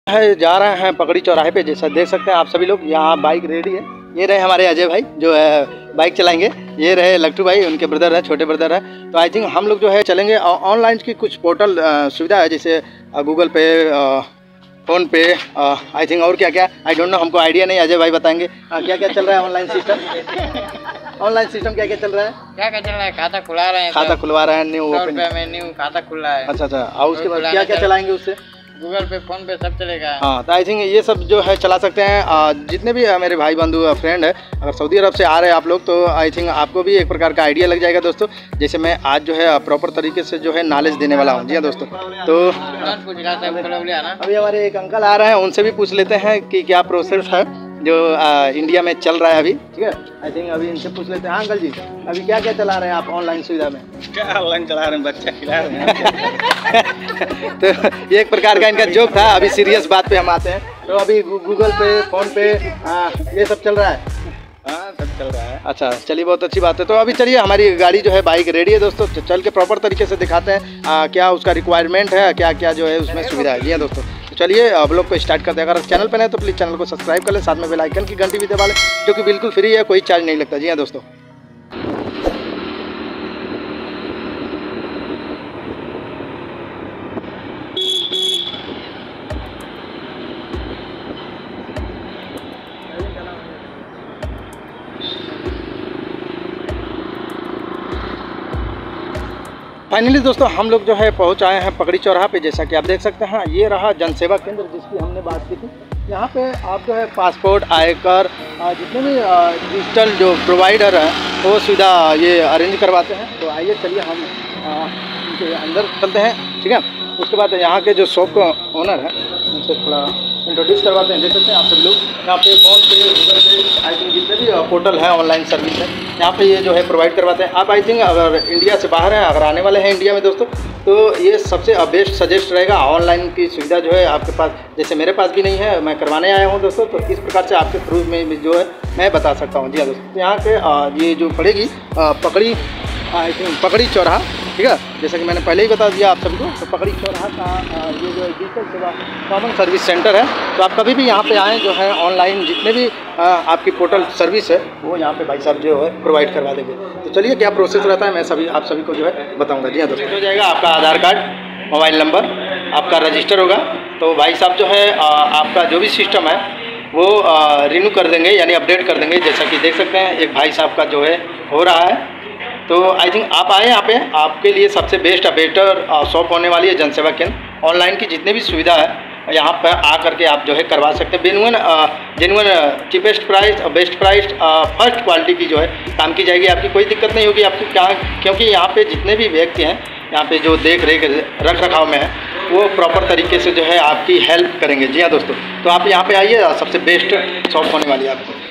है जा रहे हैं पकड़ी चौराहे पे। जैसा देख सकते हैं आप सभी लोग, यहाँ बाइक रेडी है। ये रहे हमारे अजय भाई जो है बाइक चलाएंगे, ये रहे लट्टू भाई, उनके ब्रदर है, छोटे ब्रदर है। तो आई थिंक हम लोग जो है चलेंगे। ऑनलाइन की कुछ पोर्टल सुविधा है, जैसे गूगल पे, फ़ोन पे, आई थिंक और क्या क्या, आई डोंट नो, हमको आइडिया नहीं। अजय भाई बताएंगे क्या क्या चल रहा है ऑनलाइन सिस्टम। ऑनलाइन सिस्टम क्या क्या चल रहा है? क्या क्या चल रहा है? खाता खुला रहे हैं, खाता खुलवा रहे हैं, न्यू ओपन में न्यू खाता खुल रहा है। अच्छा अच्छा, और उसके बाद क्या क्या चलाएंगे उससे? गूगल पे, फोन पे सब चलेगा। हाँ, तो आई थिंक ये सब जो है चला सकते हैं। जितने भी मेरे भाई बंधु फ्रेंड है, अगर सऊदी अरब से आ रहे हैं आप लोग, तो आई थिंक आपको भी एक प्रकार का आइडिया लग जाएगा दोस्तों। जैसे मैं आज जो है प्रॉपर तरीके से जो है नॉलेज देने वाला हूँ। जी हाँ दोस्तों, तो अभी हमारे एक अंकल आ रहे हैं, उनसे भी पूछ लेते हैं कि क्या प्रोसेस है जो इंडिया में चल रहा है अभी। ठीक है, आई थिंक अभी इनसे पूछ लेते हैं। हाँ अंकल जी, अभी क्या क्या चला रहे हैं आप ऑनलाइन सुविधा में? क्या ऑनलाइन चला रहे हैं? बच्चा खिला रहे हैं। तो एक प्रकार का इनका जोक था। अभी सीरियस बात पे हम आते हैं। तो अभी गूगल पे, फोन पे, ये सब चल रहा है। हाँ, सब चल रहा है। अच्छा, चलिए, बहुत अच्छी बात है। तो अभी चलिए, हमारी गाड़ी जो है बाइक रेडी है दोस्तों। चल के प्रॉपर तरीके से दिखाते हैं क्या उसका रिक्वायरमेंट है, क्या क्या जो है उसमें सुविधा है। जी हाँ दोस्तों, तो चलिए अब लोग को स्टार्ट करते हैं। अगर चैनल पर नहीं तो प्लीज़ चैनल को सब्सक्राइब कर लें, साथ में बेल आइकन की घंटी भी दबा लें, जो कि बिल्कुल फ्री है, कोई चार्ज नहीं लगता। जी हाँ दोस्तों, फाइनली दोस्तों हम लोग जो है पहुंच आए हैं पकड़ी चौराहा पे। जैसा कि आप देख सकते हैं, ये रहा जनसेवा केंद्र जिसकी हमने बात की थी। यहाँ पे आप जो है पासपोर्ट, आयकर, जितने भी डिजिटल जो प्रोवाइडर हैं वो सुविधा ये अरेंज करवाते हैं। तो आइए चलिए हम उनके अंदर चलते हैं। ठीक है, उसके बाद यहाँ के जो शॉप का ओनर है उनसे थोड़ा इंट्रोड्यूस करवाते हैं। देख सकते हैं आप सभी लोग, यहाँ पे फ़ोन पे, गूगल पे, आई थिंक जितने भी पोर्टल है, ऑनलाइन सर्विस है, यहाँ पे ये जो है प्रोवाइड करवाते हैं। आप आई थिंक अगर इंडिया से बाहर हैं, अगर आने वाले हैं इंडिया में दोस्तों, तो ये सबसे बेस्ट सजेस्ट रहेगा। ऑनलाइन की सुविधा जो है आपके पास, जैसे मेरे पास भी नहीं है, मैं करवाने आया हूँ दोस्तों, तो इस प्रकार से आपके थ्रू में जो है मैं बता सकता हूँ। जी हाँ दोस्तों, यहाँ के ये जो पड़ेगी पकड़ी, आई थिंक पकड़ी चौराहा। ठीक है, जैसा कि मैंने पहले ही बता दिया आप सभी को, तो पकड़ी चौराहा का ये जो डिजिटल सेवा कॉमन सर्विस सेंटर है। तो आप कभी भी यहाँ पे आएँ, जो है ऑनलाइन जितने भी आपकी पोर्टल सर्विस है वो यहाँ पे भाई साहब जो है प्रोवाइड करवा देंगे। तो चलिए क्या प्रोसेस रहता है मैं आप सभी को जो है बताऊँगा। जी हाँ दोस्तों, हो जाएगा आपका आधार कार्ड, मोबाइल नंबर आपका रजिस्टर होगा। तो भाई साहब जो है आपका जो भी सिस्टम है वो रिन्यू कर देंगे, यानी अपडेट कर देंगे। जैसा कि देख सकते हैं एक भाई साहब का जो है हो रहा है। तो आई थिंक आप आए यहाँ पे, आपके लिए सबसे बेस्ट बेटर शॉप होने वाली है जनसेवा केंद्र। ऑनलाइन की जितनी भी सुविधा है यहाँ पर आ करके आप जो है करवा सकते हैं। जेन्युइन चीपेस्ट प्राइस और बेस्ट प्राइस, फर्स्ट क्वालिटी की जो है काम की जाएगी। आपकी कोई दिक्कत नहीं होगी आपको, क्या, क्योंकि यहाँ पे जितने भी व्यक्ति हैं यहाँ पे जो देख रेख रख रखाव में है वो प्रॉपर तरीके से जो है आपकी हेल्प करेंगे। जी हाँ दोस्तों, तो आप यहाँ पे आइए, सबसे बेस्ट शॉप होने वाली है आपको।